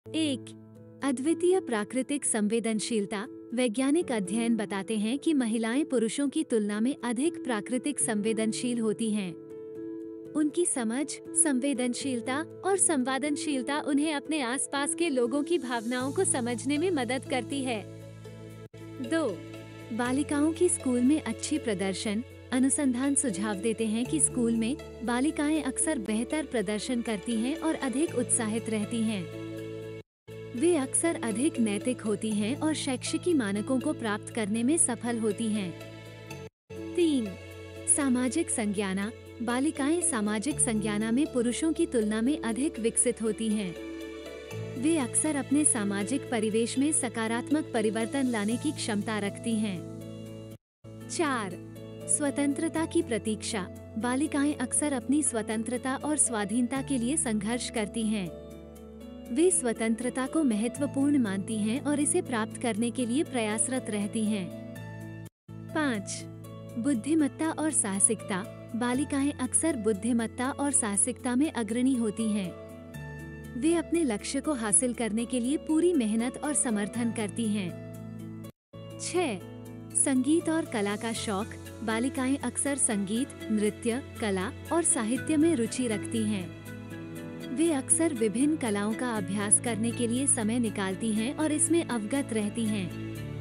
एक, अद्वितीय प्राकृतिक संवेदनशीलता। वैज्ञानिक अध्ययन बताते हैं कि महिलाएं पुरुषों की तुलना में अधिक प्राकृतिक संवेदनशील होती हैं। उनकी समझ, संवेदनशीलता और संवादनशीलता उन्हें अपने आसपास के लोगों की भावनाओं को समझने में मदद करती है। 2. बालिकाओं की स्कूल में अच्छी प्रदर्शन। अनुसंधान सुझाव देते हैं कि स्कूल में बालिकाएं अक्सर बेहतर प्रदर्शन करती हैं और अधिक उत्साहित रहती हैं। वे अक्सर अधिक नैतिक होती हैं और शैक्षिकी मानकों को प्राप्त करने में सफल होती हैं। 3. सामाजिक संज्ञाना। बालिकाएं सामाजिक संज्ञाना में पुरुषों की तुलना में अधिक विकसित होती हैं। वे अक्सर अपने सामाजिक परिवेश में सकारात्मक परिवर्तन लाने की क्षमता रखती हैं। 4. स्वतंत्रता की प्रतीक्षा। बालिकाएं अक्सर अपनी स्वतंत्रता और स्वाधीनता के लिए संघर्ष करती हैं। वे स्वतंत्रता को महत्वपूर्ण मानती हैं और इसे प्राप्त करने के लिए प्रयासरत रहती हैं। 5. बुद्धिमत्ता और साहसिकता। बालिकाएं अक्सर बुद्धिमत्ता और साहसिकता में अग्रणी होती हैं। वे अपने लक्ष्य को हासिल करने के लिए पूरी मेहनत और समर्थन करती हैं। 6. संगीत और कला का शौक। बालिकाएं अक्सर संगीत, नृत्य, कला और साहित्य में रुचि रखती हैं। वे अक्सर विभिन्न कलाओं का अभ्यास करने के लिए समय निकालती हैं और इसमें अवगत रहती हैं।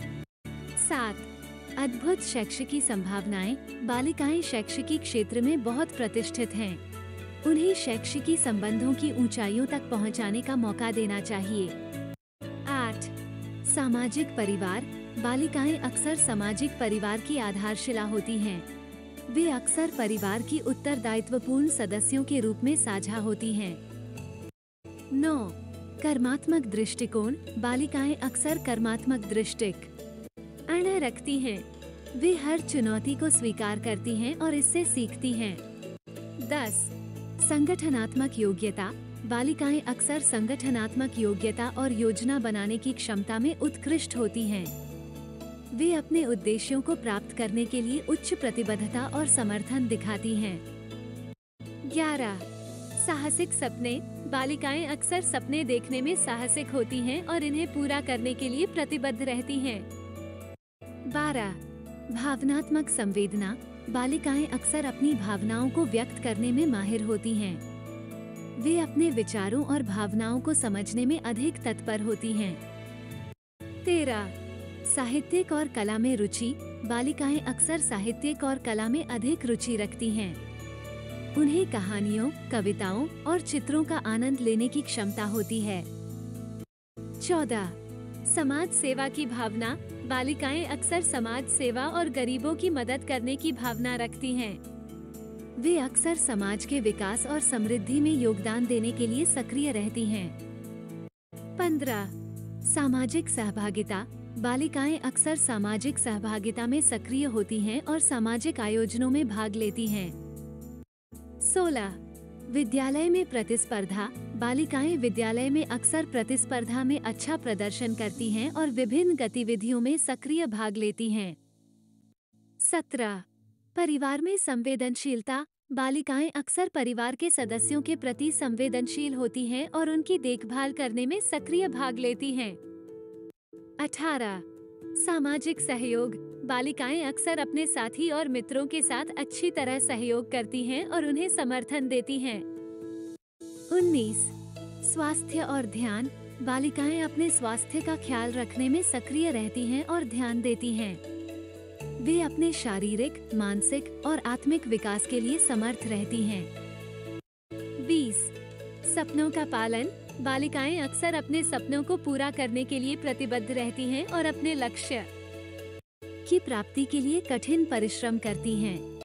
7. अद्भुत शैक्षिकी संभावनाएं। बालिकाएं शैक्षिकी क्षेत्र में बहुत प्रतिष्ठित हैं। उन्हें शैक्षिकी संबंधों की ऊंचाइयों तक पहुंचाने का मौका देना चाहिए। 8. सामाजिक परिवार। बालिकाएं अक्सर सामाजिक परिवार की आधारशिला होती हैं। वे अक्सर परिवार की उत्तरदायित्वपूर्ण सदस्यों के रूप में साझा होती हैं। 9. कर्मात्मक दृष्टिकोण। बालिकाएं अक्सर कर्मात्मक दृष्टिकोण रखती हैं। वे हर चुनौती को स्वीकार करती हैं और इससे सीखती हैं। 10. संगठनात्मक योग्यता। बालिकाएं अक्सर संगठनात्मक योग्यता और योजना बनाने की क्षमता में उत्कृष्ट होती हैं। वे अपने उद्देश्यों को प्राप्त करने के लिए उच्च प्रतिबद्धता और समर्थन दिखाती हैं। 11. साहसिक सपने। बालिकाएं अक्सर सपने देखने में साहसिक होती हैं और इन्हें पूरा करने के लिए प्रतिबद्ध रहती हैं। 12. भावनात्मक संवेदना। बालिकाएं अक्सर अपनी भावनाओं को व्यक्त करने में माहिर होती हैं। वे अपने विचारों और भावनाओं को समझने में अधिक तत्पर होती हैं। 13. साहित्यिक और कला में रुचि। बालिकाएं अक्सर साहित्यिक और कला में अधिक रुचि रखती हैं। उन्हें कहानियों, कविताओं और चित्रों का आनंद लेने की क्षमता होती है। 14. समाज सेवा की भावना। बालिकाएं अक्सर समाज सेवा और गरीबों की मदद करने की भावना रखती हैं। वे अक्सर समाज के विकास और समृद्धि में योगदान देने के लिए सक्रिय रहती हैं। 15. सामाजिक सहभागिता। बालिकाएं अक्सर सामाजिक सहभागिता में सक्रिय होती हैं और सामाजिक आयोजनों में भाग लेती हैं। 16. विद्यालय में प्रतिस्पर्धा। बालिकाएं विद्यालय में अक्सर प्रतिस्पर्धा में अच्छा प्रदर्शन करती हैं और विभिन्न गतिविधियों में सक्रिय भाग लेती हैं। 17. परिवार में संवेदनशीलता। बालिकाएं अक्सर परिवार के सदस्यों के प्रति संवेदनशील होती हैं और उनकी देखभाल करने में सक्रिय भाग लेती हैं। 18. सामाजिक सहयोग। बालिकाएं अक्सर अपने साथी और मित्रों के साथ अच्छी तरह सहयोग करती हैं और उन्हें समर्थन देती हैं। 19. स्वास्थ्य और ध्यान। बालिकाएं अपने स्वास्थ्य का ख्याल रखने में सक्रिय रहती हैं और ध्यान देती हैं। वे अपने शारीरिक, मानसिक और आत्मिक विकास के लिए समर्थ रहती हैं। 20. सपनों का पालन। बालिकाएं अक्सर अपने सपनों को पूरा करने के लिए प्रतिबद्ध रहती हैं और अपने लक्ष्य की प्राप्ति के लिए कठिन परिश्रम करती हैं।